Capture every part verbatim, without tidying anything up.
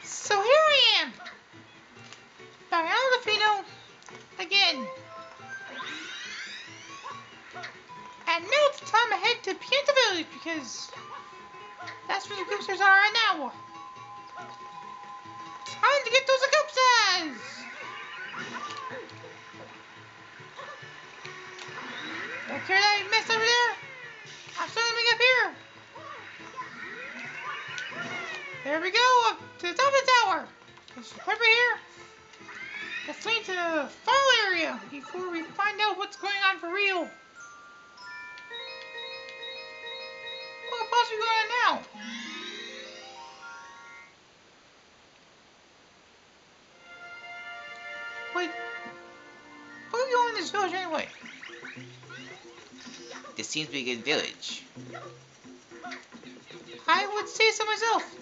So here I am, back out of the Fino again. And now it's time to head to Pianta Village because that's where the Goopsters are right now. Time to get those Goopsters! Don't care that I messed over there. I'm still coming up here. There we go, up to the top of the tower. Let's over here. Let's lead to the fall area before we find out what's going on for real. What could possibly be going on now? Wait, where are we going in this village anyway? This seems to be a good village. I would say so myself.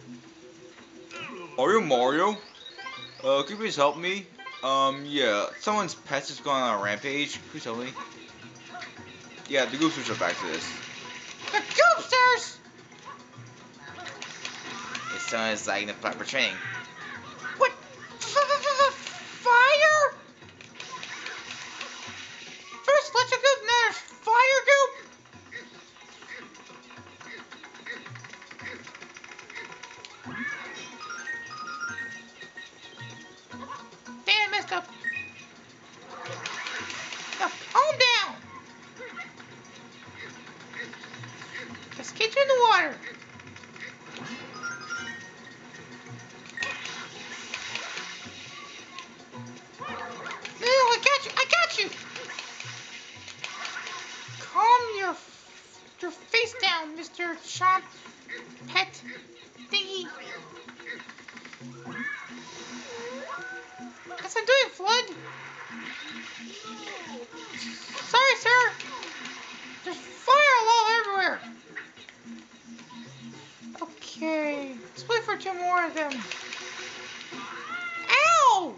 Are you Mario? Uh, could you please help me? Um, yeah, someone's pet is going on a rampage. Please help me. Yeah, the Goopsters are back to this. The Goopsters! If someone is lagging the proper training. What? Fire? First electric goop, now there's fire goop? Damn, I messed up. Now, calm down. Let's get you in the water. No, I got you. I got you. Calm your your face down, Mister Chomp Pet Thingy. That's what I'm doing, Flood. Sorry, sir. There's fire all everywhere. Okay, let's wait for two more of them. Ow!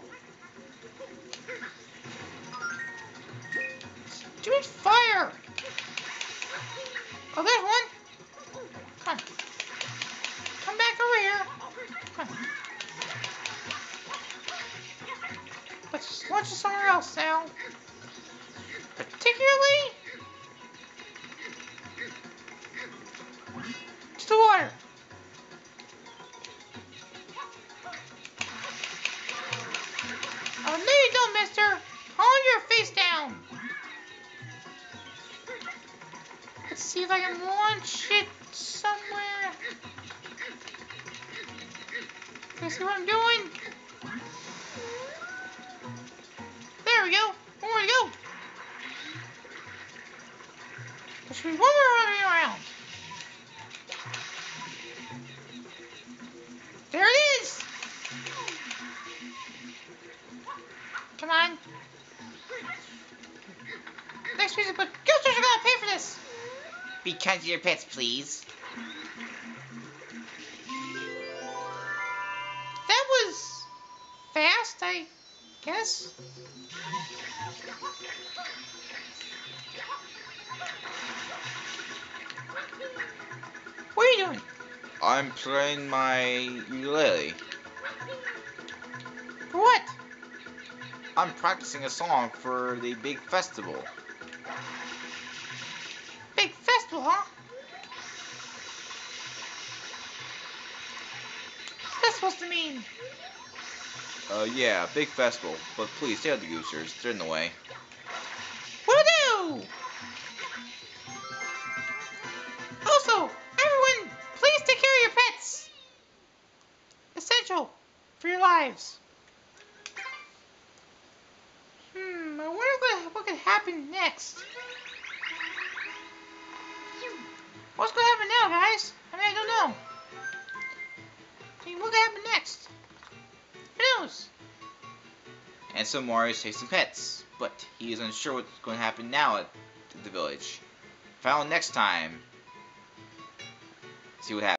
Dude, fire! Oh, there's one. Come on. Come back over here. Come on. Let's launch it somewhere else now. Particularly to the water. Oh, no you don't, mister. Calm your face down. Let's see if I can launch it somewhere. Can you see what I'm doing? There we go. One more to go. There should be one more running around. There it is. Come on. Next piece, but Goopsters are gonna pay for this. Be kind to your pets, please. That was fast, I guess. What are you doing? I'm playing my ukulele. For what? I'm practicing a song for the big festival. Big festival, huh? What's that supposed to mean? Uh, yeah, big festival. But please, stay out the Goopsters. They're in the way. What'll do? Also, everyone, please take care of your pets. Essential for your lives. Hmm, I wonder what, what could happen next. What's gonna happen now, guys? I mean, I don't know. I mean, what could happen next? Who knows? And so Mario saves some pets, but he is unsure what's going to happen now at the village. Find out next time. See what happens.